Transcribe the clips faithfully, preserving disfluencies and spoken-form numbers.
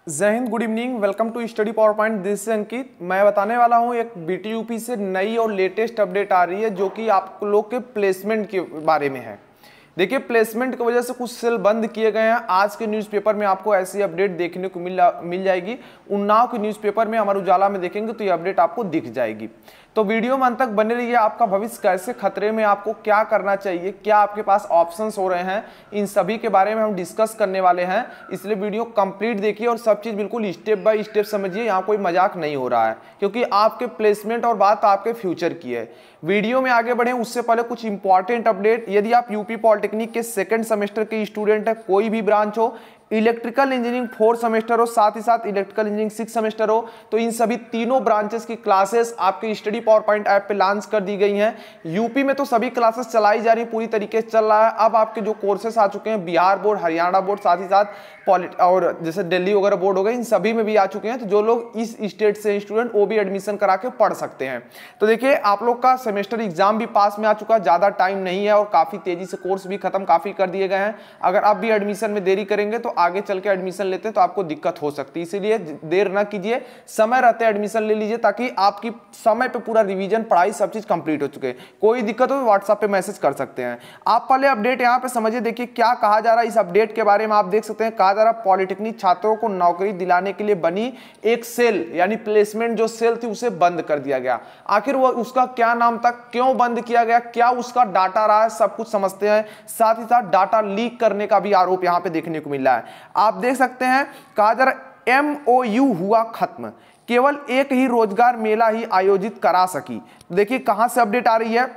जय Hind, good evening, welcome to study power point. This से अंकित। मैं बताने वाला हूं एक बीटीयूपी से नई और लेटेस्ट अपडेट आ रही है जो कि आप लोग के प्लेसमेंट के बारे में है। देखिए, प्लेसमेंट की वजह से कुछ सेल बंद किए गए हैं। आज के न्यूज़पेपर में आपको ऐसी अपडेट देखने को मिल मिल जाएगी। उन्नाव के न्यूज़पेपर में, अमर उजाला में देखेंगे तो ये अपडेट आपको दिख जाएगी। तो वीडियो में अंत तक बने रहिए। आपका भविष्य कैसे खतरे में, आपको क्या करना चाहिए, क्या आपके पास ऑप्शंस हो रहे हैं, इन सभी के बारे में हम डिस्कस करने वाले हैं। इसलिए वीडियो कंप्लीट देखिए और सब चीज़ बिल्कुल स्टेप बाय स्टेप समझिए। यहाँ कोई मजाक नहीं हो रहा है, क्योंकि आपके प्लेसमेंट और बात आपके फ्यूचर की है। वीडियो में आगे बढ़े उससे पहले कुछ इंपॉर्टेंट अपडेट। यदि आप यूपी पॉलिटेक्निक के सेकंड सेमेस्टर के स्टूडेंट है, कोई भी ब्रांच हो, इलेक्ट्रिकल इंजीनियरिंग फोर्थ सेमेस्टर हो, साथ ही साथ इलेक्ट्रिकल इंजीनियरिंग सिक्स सेमेस्टर हो, तो इन सभी तीनों ब्रांचेस की क्लासेस आपके स्टडी पावर पॉइंट ऐप पे लॉन्च कर दी गई हैं। यूपी में तो सभी क्लासेस चलाई जा रही है, पूरी तरीके से चल रहा है। अब आपके जो कोर्सेस आ चुके हैं, बिहार बोर्ड, हरियाणा बोर्ड, साथ ही साथ पॉलिट और जैसे दिल्ली वगैरह बोर्ड हो गए, इन सभी में भी आ चुके हैं। तो जो लोग इस स्टेट से स्टूडेंट, वो भी एडमिशन करा के पढ़ सकते हैं। तो देखिए, आप लोग का सेमेस्टर एग्जाम भी पास में आ चुका है, ज्यादा टाइम नहीं है और काफी तेजी से कोर्स भी खत्म काफी कर दिए गए हैं। अगर आप भी एडमिशन में देरी करेंगे तो आगे चल के एडमिशन लेते हैं तो आपको दिक्कत हो सकती है। इसीलिए देर ना कीजिए, समय रहते एडमिशन ले लीजिए, ताकि आपकी समय पे पूरा रिवीजन, पढ़ाई सब चीज कंप्लीट हो चुके। कोई दिक्कत हो तो व्हाट्सएप पे मैसेज कर सकते हैं। आप पहले अपडेट यहाँ पे समझिए। देखिए क्या कहा जा रहा है इस अपडेट के बारे में, आप देख सकते हैं। कहा जा रहा है पॉलिटेक्निक छात्रों को नौकरी दिलाने के लिए बनी एक सेल, यानी प्लेसमेंट जो सेल थी उसे बंद कर दिया गया। आखिर वो उसका क्या नाम था, क्यों बंद किया गया, क्या उसका डाटा रहा है, सब कुछ समझते हैं। साथ ही साथ डाटा लीक करने का भी आरोप यहाँ पे देखने को मिल रहा है। आप देख सकते हैं, कहा जा रहा एमओयू हुआ खत्म, केवल एक ही रोजगार मेला ही आयोजित करा सकी। देखिए कहां से अपडेट आ रही है,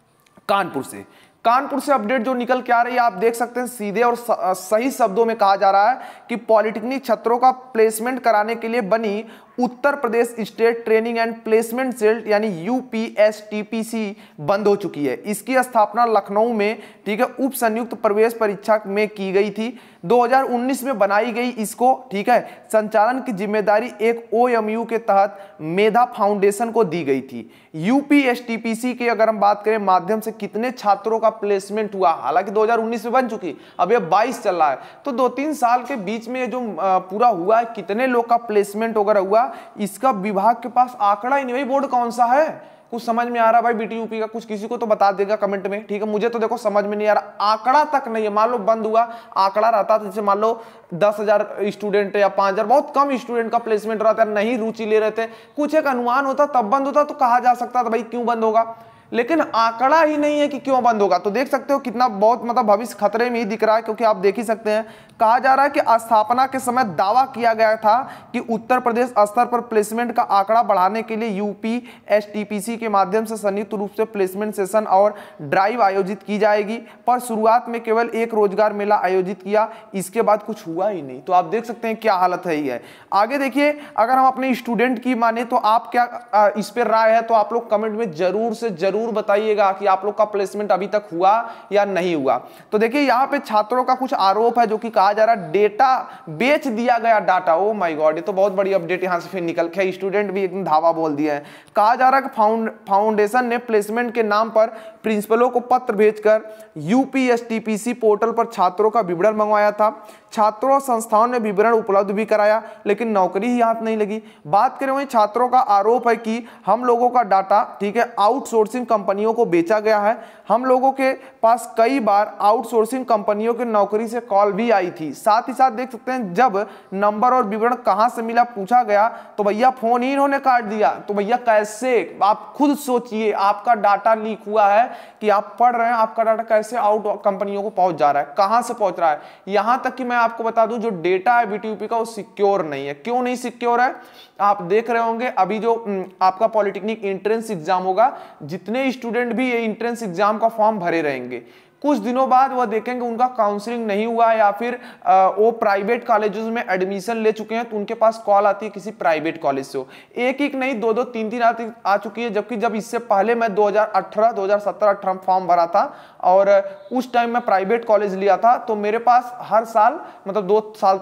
कानपुर से। कानपुर से अपडेट जो निकल के आ रही है, आप देख सकते हैं। सीधे और सही शब्दों में कहा जा रहा है कि पॉलिटेक्निक छात्रों का प्लेसमेंट कराने के लिए बनी Uttar Pradesh state training and placement cell यानी यूपीएसटीपीसी बंद हो चुकी है। इसकी स्थापना लखनऊ में, ठीक है, उप संयुक्त प्रवेश परीक्षा में की गई थी। दो हज़ार उन्नीस में बनाई गई इसको, ठीक है। संचालन की जिम्मेदारी एक ओएमयू के तहत मेधा फाउंडेशन को दी गई थी। यूपीएसटीपीसी के अगर हम बात करें माध्यम से कितने छात्रों का प्लेसमेंट हुआ, हालांकि दो हज़ार उन्नीस में बन चुकी, अब ये बाईस चल रहा है, तो दो तीन साल के बीच में जो पूरा हुआ है, कितने लोग का प्लेसमेंट वगैरह हुआ, इसका विभाग के पास आंकड़ा ही नहीं। भाई बोर्ड कौन सा है, कुछ समझ में आ रहा भाई बीटीयूपी का, कुछ किसी को तो बता देगा कमेंट में, ठीक है। मुझे तो देखो समझ में नहीं आ रहा, आंकड़ा तक नहीं है। मान लो बंद हुआ, आंकड़ा रहता तो जैसे मान लो दस हजार स्टूडेंट या पांच हजार, बहुत कम स्टूडेंट का प्लेसमेंट रहता है, नहीं रुचि ले रहे थे, कुछ एक अनुमान होता तब बंद होता, तो कहा जा सकता था भाई क्यों बंद होगा। लेकिन आंकड़ा ही नहीं है कि क्यों बंद होगा। तो देख सकते हो कितना बहुत मतलब भविष्य खतरे में ही दिख रहा है, क्योंकि आप देख ही सकते हैं। कहा जा रहा है कि स्थापना के समय दावा किया गया था कि उत्तर प्रदेश स्तर पर प्लेसमेंट का आंकड़ा बढ़ाने के लिए यूपी एसटीपीसी के माध्यम से संयुक्त रूप से प्लेसमेंट सेशन और ड्राइव आयोजित की जाएगी, पर शुरुआत में केवल एक रोजगार मेला आयोजित किया, इसके बाद कुछ हुआ ही नहीं। तो आप देख सकते हैं क्या हालत है ये। आगे देखिए, अगर हम अपने स्टूडेंट की माने तो आप क्या इस पर राय है, तो आप लोग कमेंट में जरूर से जरूर बताइएगा कि आप लोग का प्लेसमेंट अभी तक हुआ या नहीं हुआ। तो देखिए यहाँ पे छात्रों का कुछ आरोप है, जो कि कहा जा रहा है डेटा बेच दिया गया डाटा। ओ माय गॉड, ये तो बहुत बड़ी अपडेट यहाँ से फिर निकल के, स्टूडेंट भी एकदम धावा बोल दिया है। कहा जा रहा है कि फाउंड फाउंडेशन ने प्लेसमेंट के नाम पर प्रिंसिपलों को पत्र भेजकर यूपीएसटीपीसी पोर्टल पर छात्रों का विवरण मंगवाया था। छात्रों और संस्थाओं ने विवरण उपलब्ध भी कराया, लेकिन नौकरी ही हाथ नहीं लगी। बात करें वहीं छात्रों का आरोप है कि हम लोगों का डाटा, ठीक है, आउटसोर्सिंग कंपनियों को बेचा गया है। हम लोगों के पास कई बार आउटसोर्सिंग कंपनियों की नौकरी से कॉल भी आई थी। साथ ही साथ देख सकते हैं, जब नंबर और विवरण कहां से मिला पूछा गया तो भैया फोन ही इन्होंने काट दिया। तो भैया कैसे, आप खुद सोचिए, आपका डाटा लीक हुआ है कि आप पढ़ रहे हैं, आपका डाटा कैसे आउट कंपनियों को पहुंच जा रहा है, कहां से पहुंच रहा है। यहां तक कि मैं आपको बता दूं, जो डेटा है बीटीयूपी का वो सिक्योर नहीं है। क्यों नहीं सिक्योर है, आप देख रहे होंगे अभी जो आपका पॉलिटेक्निक एंट्रेंस एग्जाम होगा, जितने स्टूडेंट भी ये एंट्रेंस एग्जाम का फॉर्म भरे रहेंगे, कुछ दिनों बाद वह देखेंगे उनका काउंसलिंग नहीं हुआ, या फिर आ, वो प्राइवेट कॉलेजेस में एडमिशन ले चुके हैं, तो उनके पास कॉल आती है किसी प्राइवेट कॉलेज से। एक एक नहीं, दो दो तीन तीन आती आ चुकी है। जबकि जब इससे पहले मैं दो हज़ार अठारह दो हज़ार सत्रह अठारह फॉर्म भरा था और उस टाइम मैं प्राइवेट कॉलेज लिया था, तो मेरे पास हर साल मतलब दो साल तक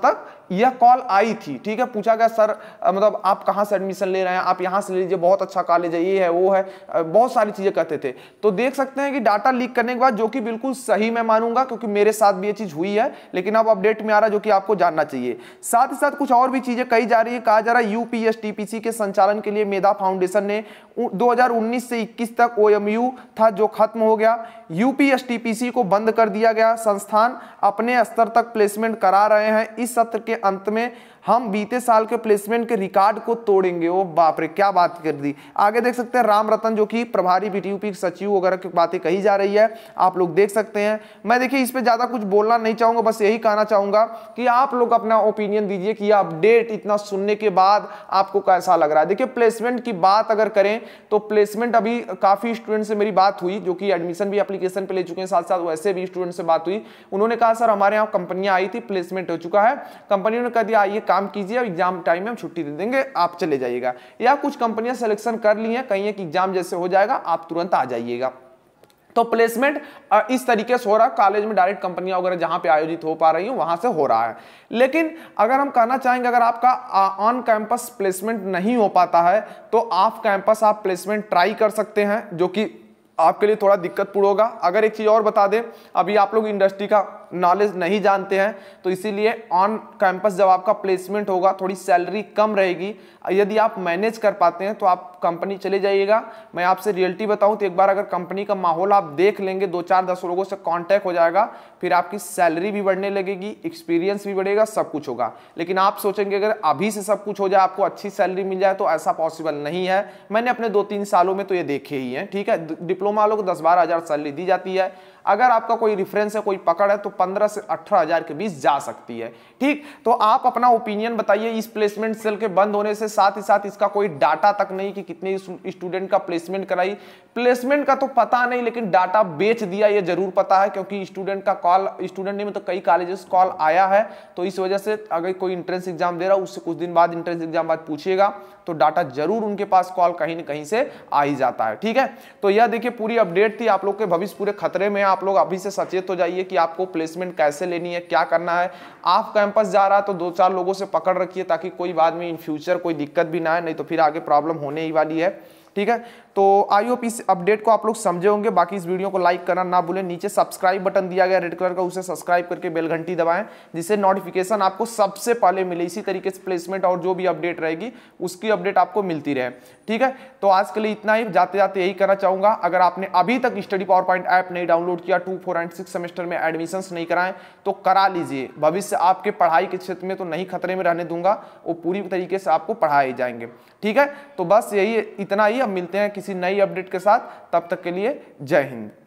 यह कॉल आई थी, ठीक है, पूछा गया सर मतलब आप कहाँ से एडमिशन ले रहे हैं, आप यहाँ से ले लीजिए, बहुत अच्छा कॉलेज है, ये है वो है, बहुत सारी चीजें कहते थे। तो देख सकते हैं कि डाटा लीक करने के बाद, जो कि बिल्कुल सही मैं मानूंगा क्योंकि मेरे साथ भी ये चीज हुई है, लेकिन अब अपडेट में आ रहा है जो कि आपको जानना चाहिए। साथ ही साथ कुछ और भी चीजें कही जा रही है। कहा जा रहा है यूपीएसटीपीसी के संचालन के लिए मेधा फाउंडेशन ने दो हज़ार उन्नीस से इक्कीस तक ओएमयू था जो खत्म हो गया, यूपीएसटीपीसी को बंद कर दिया गया। संस्थान अपने स्तर तक प्लेसमेंट करा रहे हैं। इस सत्र के अंत में हम बीते साल के प्लेसमेंट के रिकॉर्ड को तोड़ेंगे। ओ बाप रे, क्या बात कर दी। आगे देख सकते हैं राम रतन जो कि प्रभारी बीटीयूपी सचिव वगैरह की बातें कही जा रही है, आप लोग देख सकते हैं। मैं देखिए इस पे ज्यादा कुछ बोलना नहीं चाहूंगा, बस यही कहना चाहूंगा कि आप लोग अपना ओपिनियन दीजिए कि अपडेट इतना सुनने के बाद आपको कैसा लग रहा है। देखिए प्लेसमेंट की बात अगर करें तो प्लेसमेंट अभी काफी स्टूडेंट से मेरी बात हुई जो कि एडमिशन भी एप्लीकेशन पे ले चुके हैं, साथ साथ वैसे भी स्टूडेंट से बात हुई। उन्होंने कहा सर हमारे यहाँ कंपनियां आई थी, प्लेसमेंट हो चुका है, कंपनियों ने कह दिया आइए काम कीजिए, एग्जाम टाइम में हम छुट्टी दे देंगे, आप चले जाइएगा। या कुछ कंपनियां सिलेक्शन कर ली हैं, कहीं कि एग्जाम जैसे हो जाएगा आप तुरंत आ जाइएगा। तो प्लेसमेंट इस तरीके से हो रहा है, कॉलेज में डायरेक्ट कंपनियां वगैरह जहां पे आयोजित हो पा रही हैं वहां से हो रहा है। लेकिन अगर हम कहना चाहेंगे अगर आपका ऑन कैंपस प्लेसमेंट नहीं हो पाता है तो ऑफ कैंपस आप प्लेसमेंट ट्राई कर सकते हैं, जो कि आपके लिए थोड़ा दिक्कतपूर्ण होगा। अगर एक चीज और बता दें, अभी आप लोग इंडस्ट्री का नॉलेज नहीं जानते हैं तो इसीलिए ऑन कैंपस जब आपका प्लेसमेंट होगा थोड़ी सैलरी कम रहेगी। यदि आप मैनेज कर पाते हैं तो आप कंपनी चले जाइएगा। मैं आपसे रियलिटी बताऊं तो एक बार अगर कंपनी का माहौल आप देख लेंगे, दो चार दस लोगों से कांटेक्ट हो जाएगा, फिर आपकी सैलरी भी बढ़ने लगेगी, एक्सपीरियंस भी बढ़ेगा, सब कुछ होगा। लेकिन आप सोचेंगे अगर अभी से सब कुछ हो जाए, आपको अच्छी सैलरी मिल जाए, तो ऐसा पॉसिबल नहीं है। मैंने अपने दो तीन सालों में तो ये देखे ही है, ठीक है। डिप्लोमा वालों को दस बारह हजार सैलरी दी जाती है, अगर आपका कोई रेफरेंस है, कोई पकड़ है तो पंद्रह से अठारह हजार के बीच जा सकती है, ठीक। तो आप अपना ओपिनियन बताइए इस प्लेसमेंट सेल के बंद होने से। साथ ही साथ इसका कोई डाटा तक नहीं कि कितने स्टूडेंट का प्लेसमेंट कराई, प्लेसमेंट का तो पता नहीं, लेकिन डाटा बेच दिया ये जरूर पता है, क्योंकि स्टूडेंट का कॉल, स्टूडेंट नहीं मतलब कई कॉलेजेस कॉल आया है। तो इस वजह से अगर कोई इंट्रेंस एग्जाम दे रहा है उससे कुछ दिन बाद इंट्रेंस एग्जाम बाद पूछिएगा तो डाटा जरूर उनके पास कॉल कहीं न कहीं से आ ही जाता है, ठीक है। तो यह देखिए पूरी अपडेट थी, आप लोग के भविष्य पूरे खतरे में है। आप लोग अभी से सचेत हो जाइए कि आपको प्लेसमेंट कैसे लेनी है, क्या करना है। ऑफ कैंपस जा रहा है तो दो चार लोगों से पकड़ रखिए ताकि कोई बाद में इन फ्यूचर कोई दिक्कत भी ना आए, नहीं तो फिर आगे प्रॉब्लम होने ही वाली है, ठीक है। तो आई होप इस अपडेट को आप लोग समझे होंगे। बाकी इस वीडियो को लाइक करना ना भूलें, नीचे सब्सक्राइब बटन दिया गया रेड कलर का, उसे सब्सक्राइब करके बेल घंटी दबाएं जिससे नोटिफिकेशन आपको सबसे पहले मिले। इसी तरीके से प्लेसमेंट और जो भी अपडेट रहेगी उसकी अपडेट आपको मिलती रहे, ठीक है। तो आज के लिए इतना ही, जाते जाते यही करना चाहूंगा, अगर आपने अभी तक स्टडी पावर पॉइंट ऐप नहीं डाउनलोड किया, two four and six semester में एडमिशन नहीं कराएं तो करा लीजिए। भविष्य आपके पढ़ाई के क्षेत्र में तो नहीं खतरे में रहने दूंगा, वो पूरी तरीके से आपको पढ़ाए जाएंगे, ठीक है। तो बस यही इतना ही, अब मिलते हैं किसी नई अपडेट के साथ, तब तक के लिए जय हिंद।